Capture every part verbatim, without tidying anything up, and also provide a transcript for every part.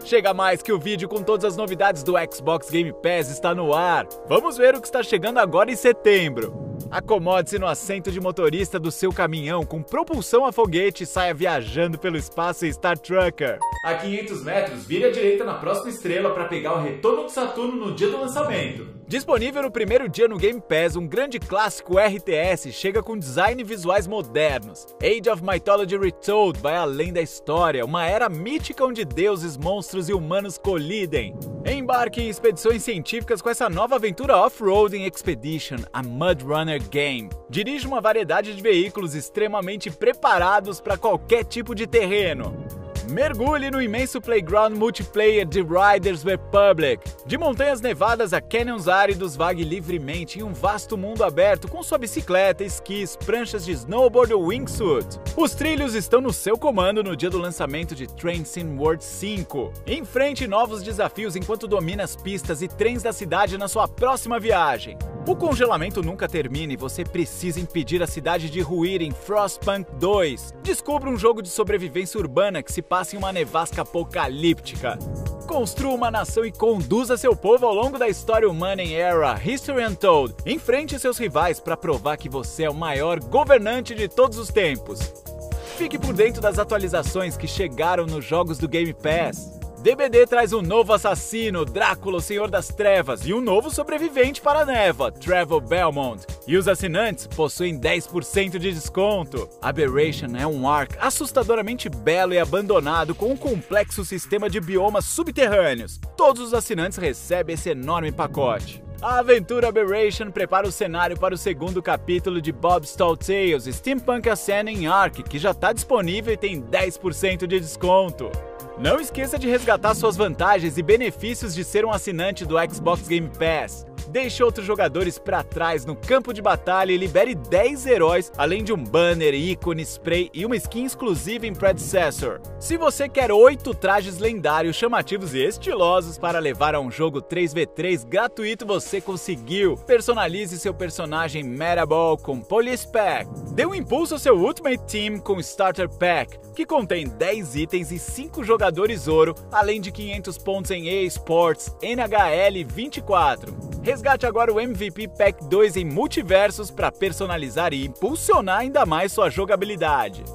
Chega mais que o vídeo com todas as novidades do Xbox Game Pass está no ar. Vamos ver o que está chegando agora em setembro. Acomode-se no assento de motorista do seu caminhão com propulsão a foguete e saia viajando pelo espaço em Star Trucker. A quinhentos metros, vire à direita na próxima estrela para pegar o retorno de Saturno no dia do lançamento. Disponível no primeiro dia no Game Pass, um grande clássico R T S chega com design e visuais modernos. Age of Mythology Retold vai além da história, uma era mítica onde deuses, monstros e humanos colidem. Embarque em expedições científicas com essa nova aventura Off-Roading Expedition, a Mud Runner Game. Dirige uma variedade de veículos extremamente preparados para qualquer tipo de terreno. Mergulhe no imenso playground multiplayer de Riders Republic. De montanhas nevadas a canyons áridos, vague livremente em um vasto mundo aberto com sua bicicleta, esquis, pranchas de snowboard ou wingsuit. Os trilhos estão no seu comando no dia do lançamento de Train Sim World cinco. Enfrente novos desafios enquanto domina as pistas e trens da cidade na sua próxima viagem. O congelamento nunca termina e você precisa impedir a cidade de ruir em Frostpunk dois. Descubra um jogo de sobrevivência urbana que se passa em uma nevasca apocalíptica. Construa uma nação e conduza seu povo ao longo da história humana em Era History Untold. Enfrente seus rivais para provar que você é o maior governante de todos os tempos. Fique por dentro das atualizações que chegaram nos jogos do Game Pass. D B D traz um novo assassino, Drácula, o Senhor das Trevas, e um novo sobrevivente para a névoa, Trevor Belmont. E os assinantes possuem dez por cento de desconto. Aberration é um ark assustadoramente belo e abandonado com um complexo sistema de biomas subterrâneos. Todos os assinantes recebem esse enorme pacote. A aventura Aberration prepara o cenário para o segundo capítulo de Bob's Tall Tales Steampunk Ascending Ark, que já está disponível e tem dez por cento de desconto. Não esqueça de resgatar suas vantagens e benefícios de ser um assinante do Xbox Game Pass. Deixe outros jogadores para trás no campo de batalha e libere dez heróis, além de um banner, ícone, spray e uma skin exclusiva em Predecessor. Se você quer oito trajes lendários, chamativos e estilosos para levar a um jogo três contra três gratuito, você conseguiu! Personalize seu personagem Metaball com Police Pack. Dê um impulso ao seu Ultimate Team com Starter Pack, que contém dez itens e cinco jogadores ouro, além de quinhentos pontos em E A Sports N H L vinte e quatro. Resgate agora o M V P Pack dois em Multiversos para personalizar e impulsionar ainda mais sua jogabilidade.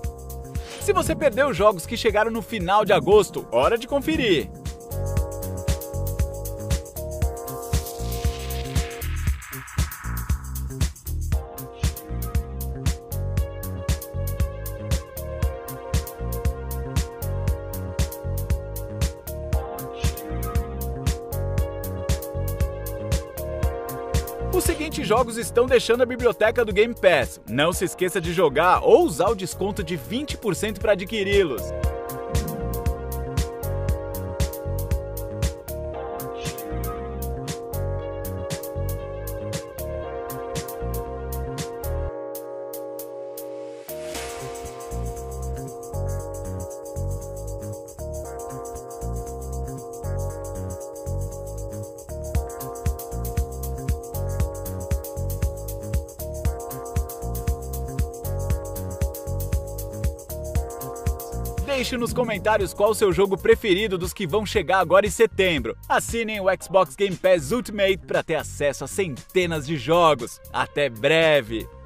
Se você perdeu os jogos que chegaram no final de agosto, hora de conferir! Os seguintes jogos estão deixando a biblioteca do Game Pass. Não se esqueça de jogar ou usar o desconto de vinte por cento para adquiri-los. Deixe nos comentários qual o seu jogo preferido dos que vão chegar agora em setembro. Assinem o Xbox Game Pass Ultimate para ter acesso a centenas de jogos. Até breve!